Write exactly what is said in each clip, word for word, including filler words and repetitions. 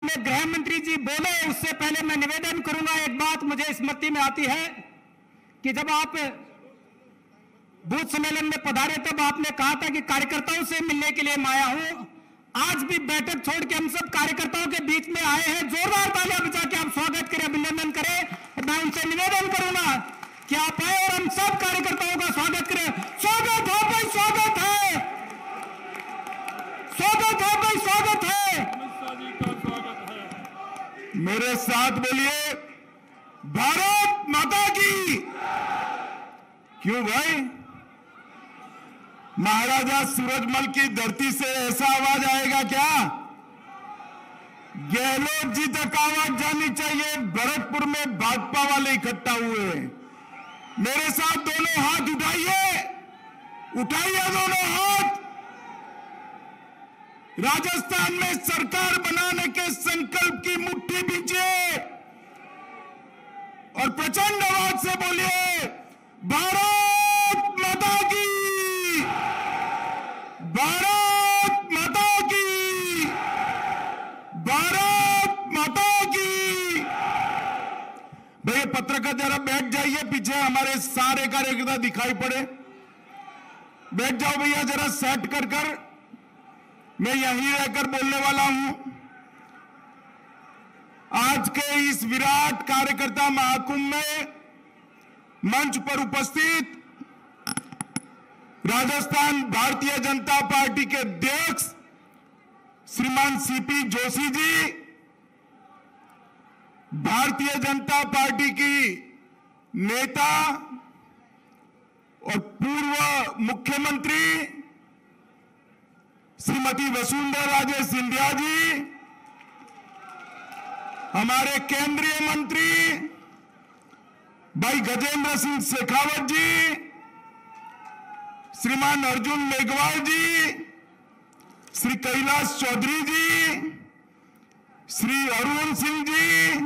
गृह मंत्री जी बोले उससे पहले मैं निवेदन करूंगा, एक बात मुझे स्मृति में आती है कि जब आप बूथ सम्मेलन में पधारे तब आपने कहा था कि कार्यकर्ताओं से मिलने के लिए मैं आया हूं। आज भी बैठक छोड़ के हम सब कार्यकर्ताओं के बीच में आए हैं। जोरदार तालियां बजा के आप स्वागत करें, अभिनंदन करें। मैं उनसे निवेदन करूंगा कि आप आए और हम सब कार्यकर्ताओं का स्वागत करें। स्वागत है भाई, स्वागत है, स्वागत है भाई, स्वागत है। मेरे साथ बोलिए, भारत माता की। क्यों भाई, महाराजा सूरजमल की धरती से ऐसा आवाज आएगा क्या? गहलोत जी तक आवाज जानी चाहिए। भरतपुर में भाजपा वाले इकट्ठा हुए हैं। मेरे साथ दोनों हाथ उठाइए, उठाइए दोनों हाथ। राजस्थान में सरकार बनाने के संकल्प की मुट्ठी बींचिए और प्रचंड आवाज से बोलिए, भारत माता की, भारत माता की, भारत माता की। भैया पत्रकार जरा बैठ जाइए, पीछे हमारे सारे कार्यकर्ता दिखाई पड़े। बैठ जाओ भैया, जरा सेट कर कर। मैं यहीं रहकर बोलने वाला हूं। आज के इस विराट कार्यकर्ता महाकुंभ में मंच पर उपस्थित राजस्थान भारतीय जनता पार्टी के अध्यक्ष श्रीमान सीपी जोशी जी, भारतीय जनता पार्टी की नेता और पूर्व मुख्यमंत्री श्रीमती वसुंधरा राजे सिंधिया जी, हमारे केंद्रीय मंत्री भाई गजेंद्र सिंह शेखावत जी, श्रीमान अर्जुन मेघवाल जी, श्री कैलाश चौधरी जी, श्री अरुण सिंह जी,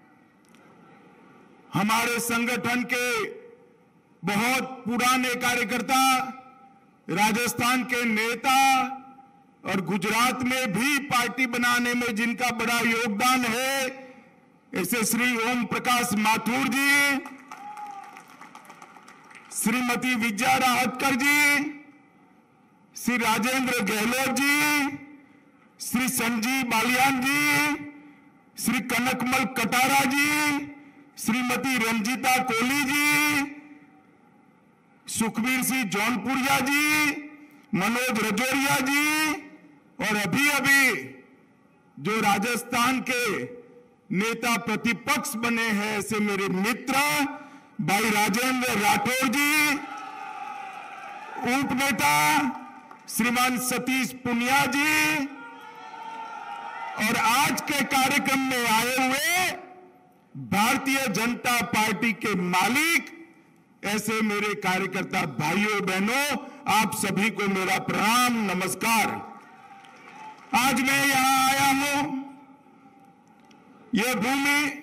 हमारे संगठन के बहुत पुराने कार्यकर्ता, राजस्थान के नेता और गुजरात में भी पार्टी बनाने में जिनका बड़ा योगदान है, ऐसे श्री ओम प्रकाश माथुर जी, श्रीमती विजया राहतकर जी, श्री राजेंद्र गहलोत जी, श्री संजीव बालियान जी, श्री कनकमल कटारा जी, श्रीमती रंजीता कोहली जी, सुखबीर सिंह जौनपुरिया जी, मनोज रजौरिया जी, और अभी अभी जो राजस्थान के नेता प्रतिपक्ष बने हैं ऐसे मेरे मित्र भाई राजेंद्र राठौर जी, उपनेता श्रीमान सतीश पुनिया जी, और आज के कार्यक्रम में आए हुए भारतीय जनता पार्टी के मालिक ऐसे मेरे कार्यकर्ता भाइयों बहनों, आप सभी को मेरा प्रणाम, नमस्कार। आज मैं यहां आया हूं, यह भूमि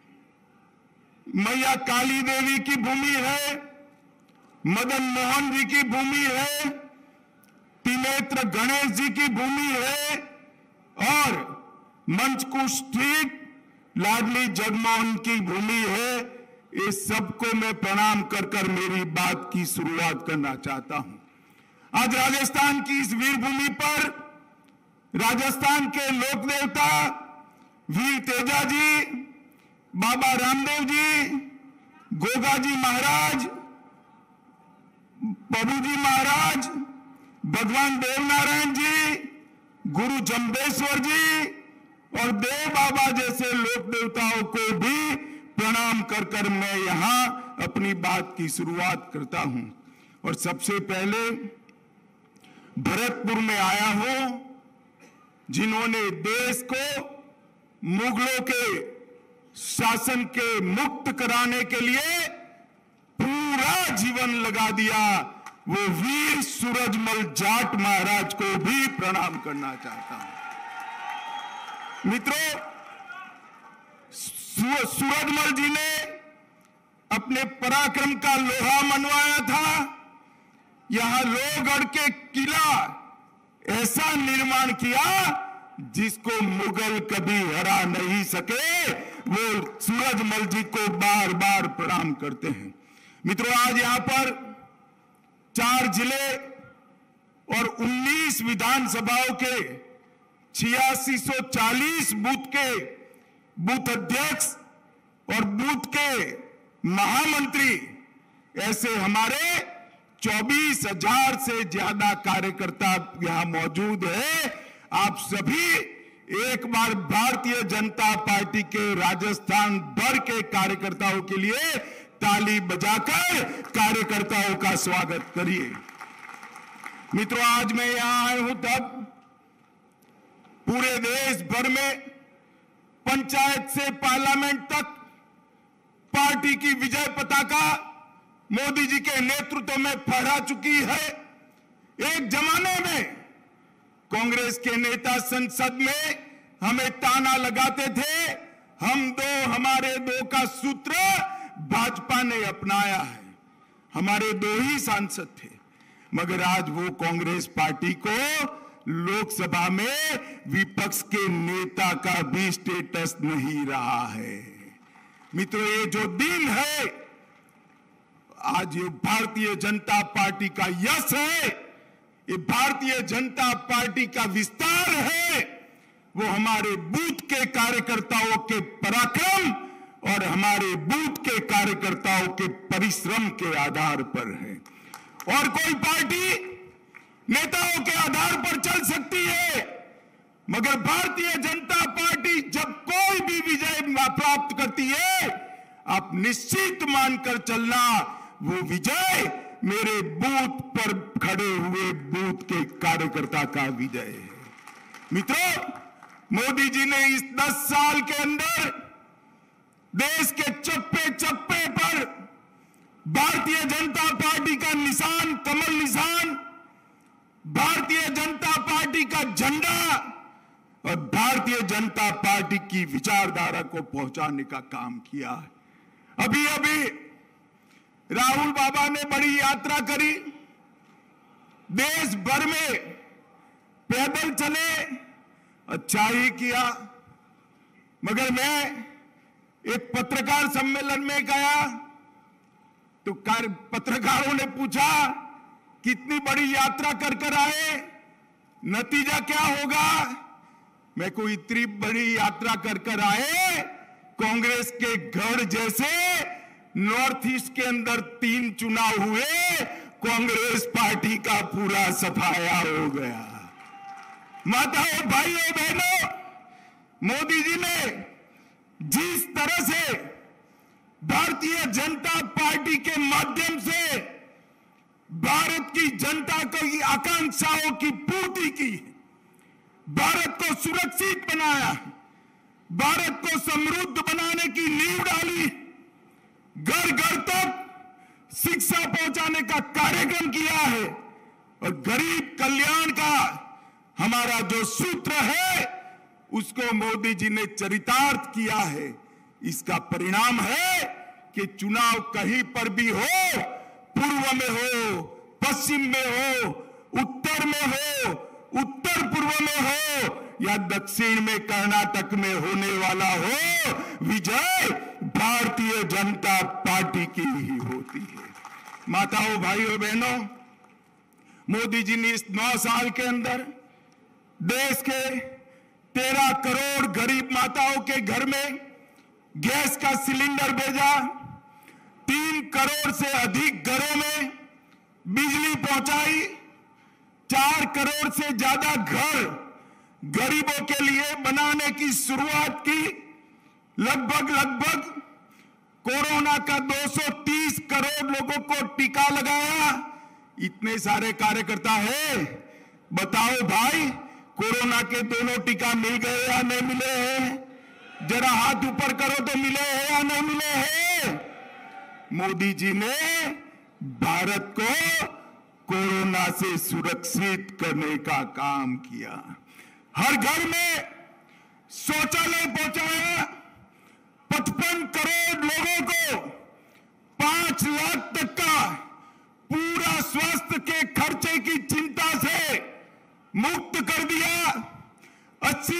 मैया काली देवी की भूमि है, मदन मोहन जी की भूमि है, त्रिनेत्र गणेश जी की भूमि है और मंचकुश स्थित लाडली जगमोहन की भूमि है। इस सबको मैं प्रणाम कर कर मेरी बात की शुरुआत करना चाहता हूं। आज राजस्थान की इस वीर भूमि पर राजस्थान के लोक देवता वीर तेजा जी, बाबा रामदेव जी, गोगा जी महाराज, प्रभु जी महाराज, भगवान देवनारायण जी, गुरु जम्बेश्वर जी और देव बाबा जैसे लोक देवताओं को भी प्रणाम कर कर मैं यहां अपनी बात की शुरुआत करता हूं। और सबसे पहले भरतपुर में आया हूं, जिन्होंने देश को मुगलों के शासन के मुक्त कराने के लिए पूरा जीवन लगा दिया, वो वीर सूरजमल जाट महाराज को भी प्रणाम करना चाहता हूं। मित्रों, सूरजमल जी ने अपने पराक्रम का लोहा मनवाया था। यहां लोहगढ़ के किला ऐसा निर्माण किया जिसको मुगल कभी हरा नहीं सके, वो सूरजमल जी को बार बार प्रणाम करते हैं। मित्रों, आज यहां पर चार जिले और उन्नीस विधानसभाओं के छियासी सौ चालीस बूथ के बूथ अध्यक्ष और बूथ के महामंत्री, ऐसे हमारे चौबीस हजार से ज्यादा कार्यकर्ता यहां मौजूद है। आप सभी एक बार भारतीय जनता पार्टी के राजस्थान भर के कार्यकर्ताओं के लिए ताली बजाकर कार्यकर्ताओं का स्वागत करिए। मित्रों, आज मैं यहां आया हूं तब पूरे देश भर में पंचायत से पार्लियामेंट तक पार्टी की विजय पताका मोदी जी के नेतृत्व में फहरा चुकी है। एक जमाने में कांग्रेस के नेता संसद में हमें ताना लगाते थे, हम दो हमारे दो का सूत्र भाजपा ने अपनाया है। हमारे दो ही सांसद थे, मगर आज वो कांग्रेस पार्टी को लोकसभा में विपक्ष के नेता का भी स्टेटस नहीं रहा है। मित्रों, ये जो दिन है, आज ये भारतीय जनता पार्टी का यश है, ये भारतीय जनता पार्टी का विस्तार है। वो हमारे बूथ के कार्यकर्ताओं के पराक्रम और हमारे बूथ के कार्यकर्ताओं के परिश्रम के आधार पर है। और कोई पार्टी नेताओं के आधार पर चल सकती है, मगर भारतीय जनता पार्टी जब कोई भी विजय प्राप्त करती है, आप निश्चित मानकर चलना, वो विजय मेरे बूथ पर खड़े हुए बूथ के कार्यकर्ता का विजय है। मित्रों, मोदी जी ने इस दस साल के अंदर देश के चप्पे चप्पे पर भारतीय जनता पार्टी का निशान, कमल निशान, भारतीय जनता पार्टी का झंडा और भारतीय जनता पार्टी की विचारधारा को पहुंचाने का काम किया है। अभी अभी राहुल बाबा ने बड़ी यात्रा करी, देश भर में पैदल चले, अच्छा ही किया। मगर मैं एक पत्रकार सम्मेलन में गया तो पत्रकारों ने पूछा, कितनी बड़ी यात्रा कर कर आए, नतीजा क्या होगा? मैं कोई इतनी बड़ी यात्रा कर कर आए, कांग्रेस के गढ़ जैसे नॉर्थ ईस्ट के अंदर तीन चुनाव हुए, कांग्रेस पार्टी का पूरा सफाया हो गया। माताओं, भाइयों, बहनों, मोदी जी ने जिस तरह से भारतीय जनता पार्टी के माध्यम से भारत की जनता की आकांक्षाओं की पूर्ति की, भारत को सुरक्षित बनाया, भारत को समृद्ध बनाने की नींव डाली, घर घर तक शिक्षा पहुंचाने का कार्यक्रम किया है और गरीब कल्याण का हमारा जो सूत्र है उसको मोदी जी ने चरितार्थ किया है। इसका परिणाम है कि चुनाव कहीं पर भी हो, पूर्व में हो, पश्चिम में हो, उत्तर में हो, उत्तर पूर्व में हो या दक्षिण में, कर्नाटक में होने वाला हो, विजय भारतीय जनता पार्टी की ही होती है। माताओं, भाइयों, बहनों, मोदी जी ने इस नौ साल के अंदर देश के तेरह करोड़ गरीब माताओं के घर में गैस का सिलेंडर भेजा, तीन करोड़ से अधिक घरों में बिजली पहुंचाई, चार करोड़ से ज्यादा घर गरीबों के लिए बनाने की शुरुआत की, लगभग लगभग कोरोना का दो सौ तीस करोड़ लोगों को टीका लगाया। इतने सारे कार्यकर्ता है, बताओ भाई, कोरोना के दोनों टीका मिल गए या नहीं मिले हैं? जरा हाथ ऊपर करो तो मिले हैं या नहीं मिले हैं? मोदी जी ने भारत को कोरोना से सुरक्षित करने का काम किया, हर घर में शौचालय पहुंचाया, पचपन करोड़ लोगों को पांच लाख तक का पूरा स्वास्थ्य के खर्चे की चिंता से मुक्त कर दिया, अस्सी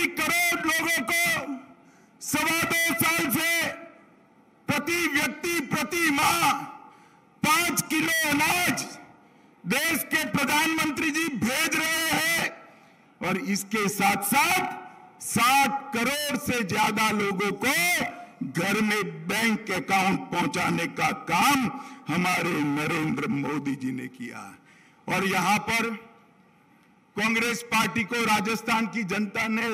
सवा दो साल से प्रति व्यक्ति प्रति माह पांच किलो अनाज देश के प्रधानमंत्री जी भेज रहे हैं और इसके साथ साथ साठ करोड़ से ज्यादा लोगों को घर में बैंक अकाउंट पहुंचाने का काम हमारे नरेंद्र मोदी जी ने किया। और यहां पर कांग्रेस पार्टी को राजस्थान की जनता ने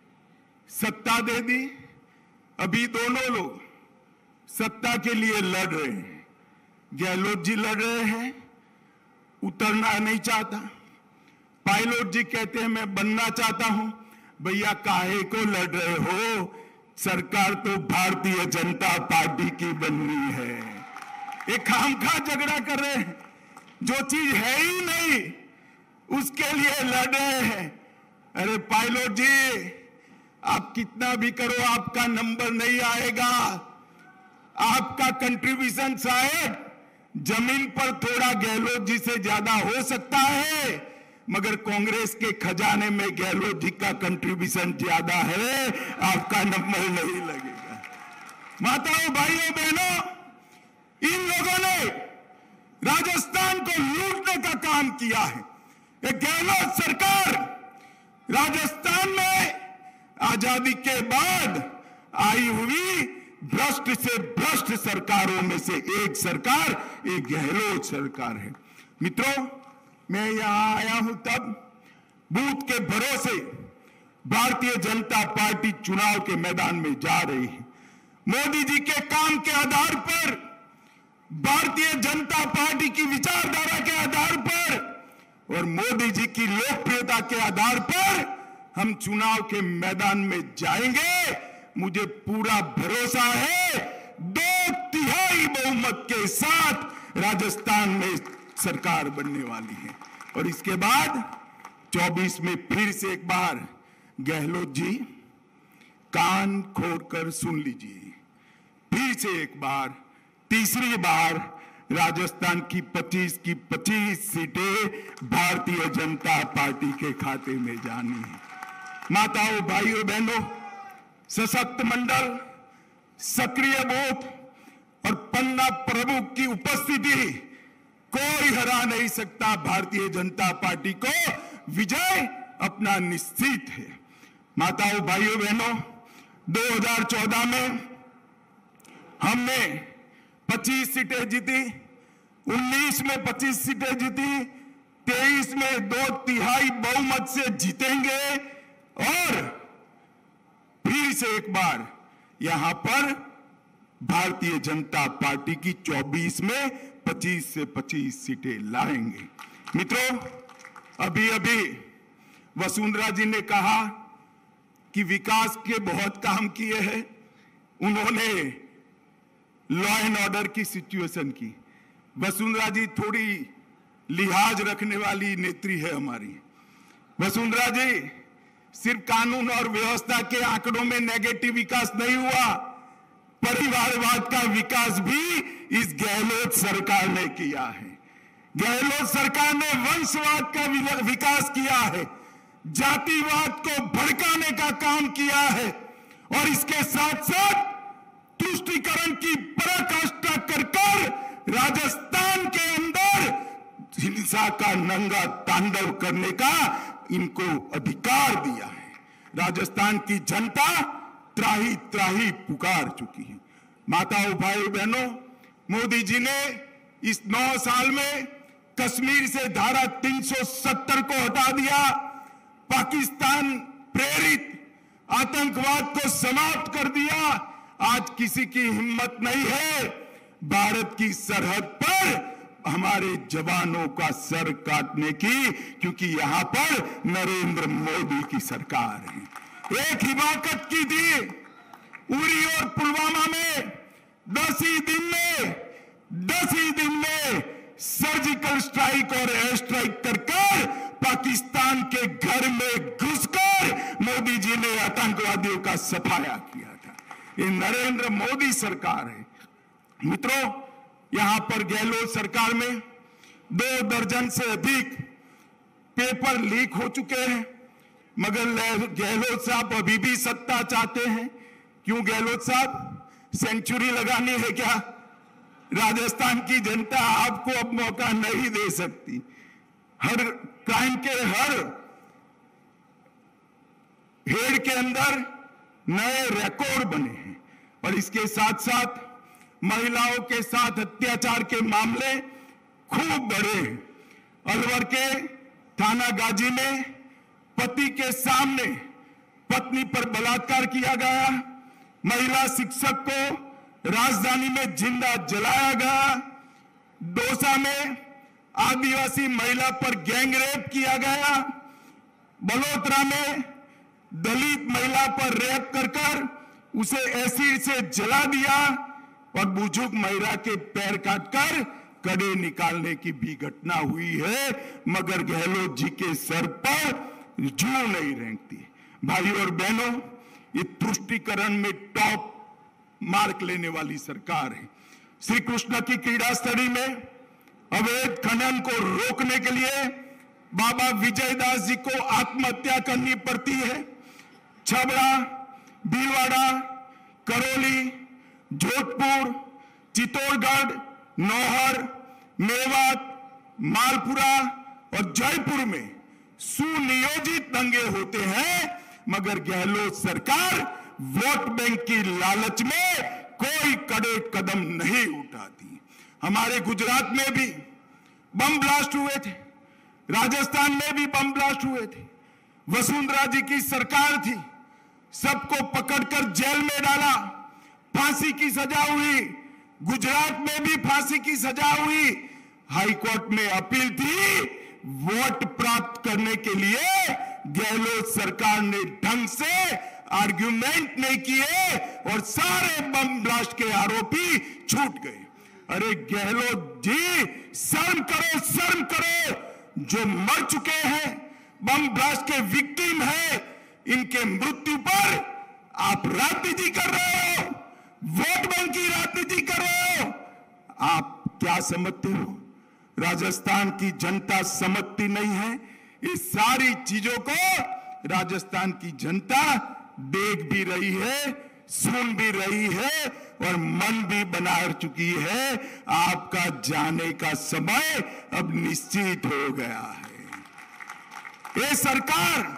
सत्ता दे दी। अभी दोनों लोग सत्ता के लिए लड़ रहे हैं। गहलोत जी लड़ रहे हैं, उतरना नहीं चाहता। पायलट जी कहते हैं मैं बनना चाहता हूं। भैया काहे को लड़ रहे हो? सरकार तो भारतीय जनता पार्टी की बननी है। एक खामखा झगड़ा कर रहे हैं, जो चीज है ही नहीं उसके लिए लड़ रहे हैं। अरे पायलट जी, आप कितना भी करो आपका नंबर नहीं आएगा। आपका कंट्रीब्यूशन शायद जमीन पर थोड़ा गहलोत जी से ज्यादा हो सकता है, मगर कांग्रेस के खजाने में गहलोत जी का कंट्रीब्यूशन ज्यादा है, आपका नंबर नहीं लगेगा। माताओं, भाइयों, बहनों, इन लोगों ने राजस्थान को लूटने का काम किया है। ये गहलोत सरकार राजस्थान में आजादी के बाद आई हुई भ्रष्ट से भ्रष्ट सरकारों में से एक सरकार एक गहलोत सरकार है। मित्रों, मैं यहां आया हूं तब बूथ के भरोसे भारतीय जनता पार्टी चुनाव के मैदान में जा रही है। मोदी जी के काम के आधार पर, भारतीय जनता पार्टी की विचारधारा के आधार पर और मोदी जी की लोकप्रियता के आधार पर हम चुनाव के मैदान में जाएंगे। मुझे पूरा भरोसा है दो तिहाई बहुमत के साथ राजस्थान में सरकार बनने वाली है। और इसके बाद चौबीस में फिर से एक बार गहलोत जी कान खोलकर सुन लीजिए, फिर से एक बार तीसरी बार राजस्थान की पच्चीस की पच्चीस सीटें भारतीय जनता पार्टी के खाते में जानी है। माताओं, भाइयों, बहनों, सशक्त मंडल, सक्रिय बूथ और पन्ना प्रमुख की उपस्थिति कोई हरा नहीं सकता। भारतीय जनता पार्टी को विजय अपना निश्चित है। माताओं, भाइयों, बहनों, दो हज़ार चौदह में हमने पच्चीस सीटें जीती, उन्नीस में पच्चीस सीटें जीती, तेईस में दो तिहाई बहुमत से जीतेंगे और फिर से एक बार यहां पर भारतीय जनता पार्टी की चौबीस में पच्चीस से पच्चीस सीटें लाएंगे। मित्रों, अभी अभी वसुंधरा जी ने कहा कि विकास के बहुत काम किए हैं। उन्होंने लॉ एंड ऑर्डर की सिचुएशन की। वसुंधरा जी थोड़ी लिहाज रखने वाली नेत्री है हमारी। वसुंधरा जी, सिर्फ कानून और व्यवस्था के आंकड़ों में नेगेटिव विकास नहीं हुआ, परिवारवाद का विकास भी इस गहलोत सरकार ने किया है। गहलोत सरकार ने वंशवाद का विकास किया है, जातिवाद को भड़काने का काम किया है और इसके साथ साथ तुष्टीकरण की पराकाष्ठा कर कर राजस्थान के अंदर हिंसा का नंगा तांडव करने का इनको अधिकार दिया है। राजस्थान की जनता त्राही त्राही पुकार चुकी है। माताओं, भाइयों, बहनों, मोदी जी ने इस नौ साल में कश्मीर से धारा तीन सौ सत्तर को हटा दिया, पाकिस्तान प्रेरित आतंकवाद को समाप्त कर दिया। आज किसी की हिम्मत नहीं है भारत की सरहद पर हमारे जवानों का सर काटने की, क्योंकि यहां पर नरेंद्र मोदी की सरकार है। एक हिमाकत की थी उरी और पुलवामा में, दस ही दिन में दस ही दिन में सर्जिकल स्ट्राइक और एयर स्ट्राइक कर कर पाकिस्तान के घर में घुसकर मोदी जी ने आतंकवादियों का सफाया किया था। ये नरेंद्र मोदी सरकार है। मित्रों, यहां पर गहलोत सरकार में दो दर्जन से अधिक पेपर लीक हो चुके हैं, मगर गहलोत साहब अभी भी सत्ता चाहते हैं, क्यों गहलोत साहब, सेंचुरी लगानी है क्या? राजस्थान की जनता आपको अब मौका नहीं दे सकती। हर क्राइम के हर हेड के अंदर नए रिकॉर्ड बने हैं और इसके साथ साथ महिलाओं के साथ अत्याचार के मामले खूब बढ़े हैं। अलवर के थाना गाजी में पति के सामने पत्नी पर बलात्कार किया गया, महिला शिक्षक को राजधानी में जिंदा जलाया गया, दौसा में आदिवासी महिला पर गैंगरेप किया गया, बलोत्रा में दलित महिला पर रेप कर कर उसे एसिड से जला दिया और बुजुर्ग महिला के पैर काटकर कड़े निकालने की भी घटना हुई है, मगर गहलोत जी के सर पर जू नहीं रेंगती। भाइयों और बहनों, ये तुष्टीकरण में टॉप मार्क लेने वाली सरकार है। श्री कृष्ण की क्रीड़ा स्थली में अवैध खनन को रोकने के लिए बाबा विजयदास जी को आत्महत्या करनी पड़ती है। छबड़ा, भीलवाड़ा, करौली, जोधपुर, चित्तौड़गढ़, नौहर, मेवात, मालपुरा और जयपुर में सुनियोजित दंगे होते हैं, मगर गहलोत सरकार वोट बैंक की लालच में कोई कड़े कदम नहीं उठाती। हमारे गुजरात में भी बम ब्लास्ट हुए थे, राजस्थान में भी बम ब्लास्ट हुए थे। वसुंधरा जी की सरकार थी, सबको पकड़कर जेल में डाला, फांसी की सजा हुई। गुजरात में भी फांसी की सजा हुई। हाई कोर्ट में अपील थी। वोट प्राप्त करने के लिए गहलोत सरकार ने ढंग से आर्ग्यूमेंट नहीं किए और सारे बम ब्लास्ट के आरोपी छूट गए। अरे गहलोत जी, शर्म करो, शर्म करो। जो मर चुके हैं, बम ब्लास्ट के विक्टिम हैं, इनके मृत्यु पर आप राजनीति कर रहे हो, वोट बैंक की राजनीति कर रहे हो। आप क्या समझते हो? राजस्थान की जनता समझती नहीं है। इस सारी चीजों को राजस्थान की जनता देख भी रही है, सुन भी रही है और मन भी बना चुकी है। आपका जाने का समय अब निश्चित हो गया है। ये सरकार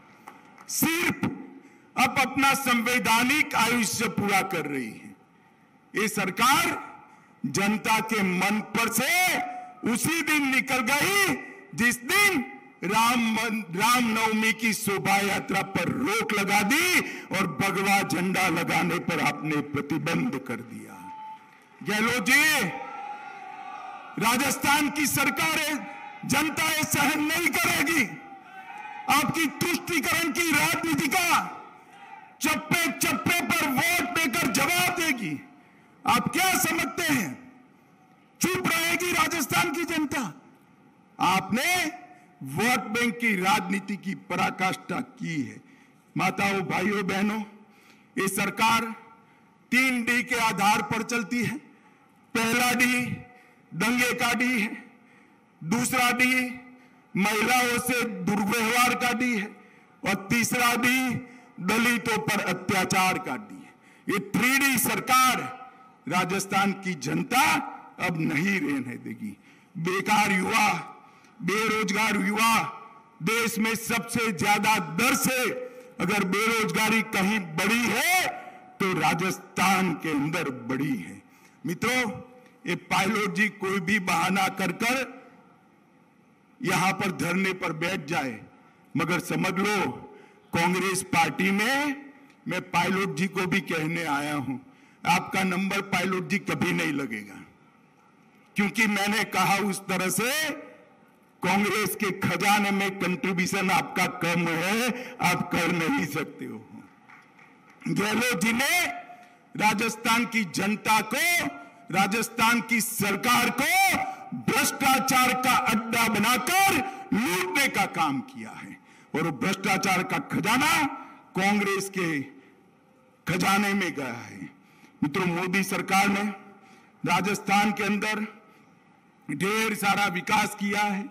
सिर्फ अब अपना संवैधानिक आयुष्य पूरा कर रही है। ये सरकार जनता के मन पर से उसी दिन निकल गई जिस दिन राम रामनवमी की शोभा यात्रा पर रोक लगा दी और भगवा झंडा लगाने पर आपने प्रतिबंध कर दिया। गहलोत जी, राजस्थान की सरकार है, जनता ये सहन नहीं करेगी। आपकी तुष्टीकरण की राजनीति का चप्पे चप्पे पर वोट देकर जवाब देगी। आप क्या समझते हैं चुप रहेगी राजस्थान की जनता? आपने वोट बैंक की राजनीति की पराकाष्ठा की है। माताओं, भाइयों, बहनों, ये सरकार तीन डी के आधार पर चलती है। पहला डी दंगे का डी है, दूसरा डी महिलाओं से दुर्व्यवहार का डी है और तीसरा डी दलितों पर अत्याचार का डी है। ये थ्री डी सरकार राजस्थान की जनता अब नहीं रहने देगी। बेकार युवा, बेरोजगार युवा देश में सबसे ज्यादा दर से अगर बेरोजगारी कहीं बड़ी है तो राजस्थान के अंदर बड़ी है। मित्रों, ये पायलट जी कोई भी बहाना कर कर यहां पर धरने पर बैठ जाए, मगर समझ लो कांग्रेस पार्टी में मैं पायलट जी को भी कहने आया हूं, आपका नंबर पायलट जी कभी नहीं लगेगा, क्योंकि मैंने कहा उस तरह से कांग्रेस के खजाने में कंट्रीब्यूशन आपका कम है, आप कर नहीं सकते हो। गहलोत जी ने राजस्थान की जनता को, राजस्थान की सरकार को भ्रष्टाचार का अड्डा बनाकर लूटने का काम किया है और वो भ्रष्टाचार का खजाना कांग्रेस के खजाने में गया है। मित्रों, मोदी सरकार ने राजस्थान के अंदर ढेर सारा विकास किया है।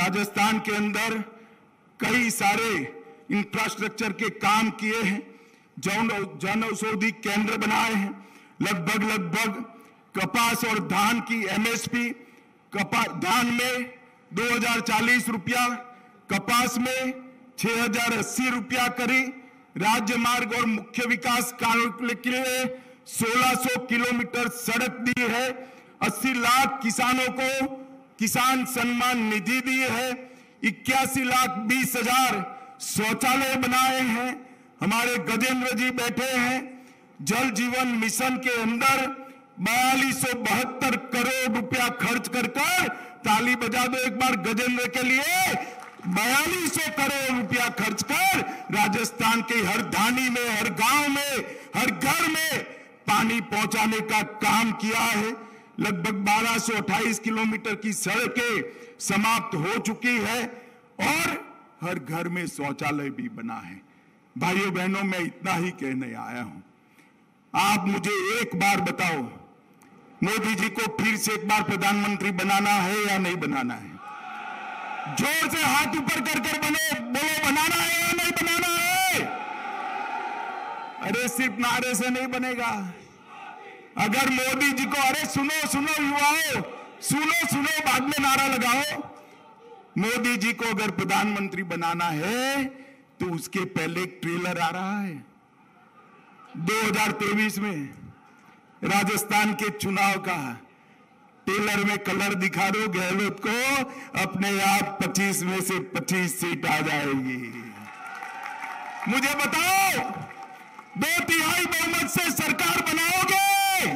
राजस्थान के अंदर कई सारे इंफ्रास्ट्रक्चर के काम किए हैं। जन जन औषधि केंद्र बनाए हैं। लगभग लगभग कपास और धान की एमएसपी, कपास धान में दो हजार चालीस रुपया, कपास में छह हजार अस्सी रुपया करी। राज्य मार्ग और मुख्य विकास कार्य के लिए सोलह सौ किलोमीटर सड़क दी है। अस्सी लाख किसानों को किसान सम्मान निधि दी है। इक्यासी लाख बीस हजार शौचालय बनाए हैं। हमारे गजेंद्र जी बैठे हैं। जल जीवन मिशन के अंदर बयालीस सौ बहत्तर करोड़ रुपया खर्च कर कर, ताली बजा दो एक बार गजेंद्र के लिए, बयालीस सौ करोड़ रुपया खर्च कर राजस्थान के हर धानी में, हर गांव में, हर घर में पानी पहुंचाने का काम किया है। लगभग बारह सौ अट्ठाईस किलोमीटर की सड़कें समाप्त हो चुकी है और हर घर में शौचालय भी बना है। भाइयों बहनों, मैं इतना ही कहने आया हूं। आप मुझे एक बार बताओ, मोदी जी को फिर से एक बार प्रधानमंत्री बनाना है या नहीं बनाना है? जोर से हाथ ऊपर कर कर बनो, बोलो बनाना है या नहीं बनाना है? अरे सिर्फ नारे से नहीं बनेगा। अगर मोदी जी को, अरे सुनो सुनो युवाओं, सुनो सुनो, बाद में नारा लगाओ। मोदी जी को अगर प्रधानमंत्री बनाना है तो उसके पहले एक ट्रेलर आ रहा है। दो हजार तेईस में राजस्थान के चुनाव का ट्रेलर में कलर दिखा दो गहलोत को, अपने आप पच्चीस में से पच्चीस सीट आ जाएगी। मुझे बताओ, दो तिहाई बहुमत से सरकार बनाओगे,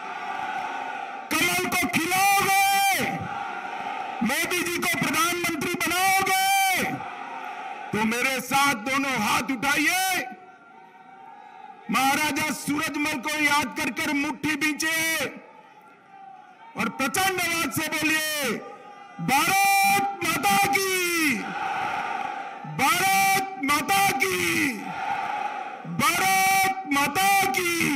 कमल को खिलाओगे, मोदी जी को प्रधानमंत्री बनाओगे, तो मेरे साथ दोनों हाथ उठाइए, महाराजा सूरजमल को याद कर कर मुट्ठी बींचे और प्रचंड आवाज से बोलिए, भारत माता की, भारत माता की, भारत माता की।